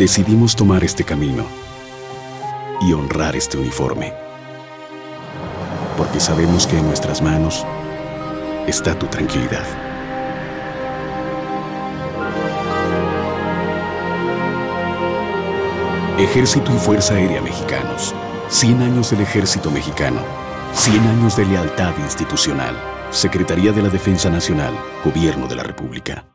Decidimos tomar este camino y honrar este uniforme, porque sabemos que en nuestras manos está tu tranquilidad. Ejército y Fuerza Aérea Mexicanos. 100 años del Ejército Mexicano. 100 años de lealtad institucional. Secretaría de la Defensa Nacional. Gobierno de la República.